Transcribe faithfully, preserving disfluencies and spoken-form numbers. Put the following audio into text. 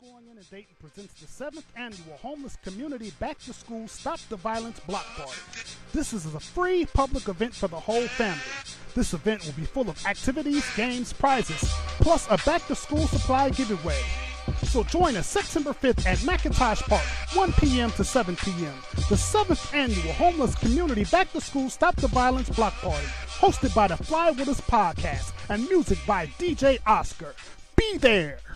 Going In in Dayton presents the seventh Annual Homeless Community Back to School Stop the Violence Block Party. This is a free public event for the whole family. This event will be full of activities, games, prizes, plus a back-to-school supply giveaway. So join us September fifth at McIntosh Park, one p.m. to seven p.m. The seventh Annual Homeless Community Back to School Stop the Violence Block Party, hosted by the Fly With Us podcast and music by D J Oscar. Be there!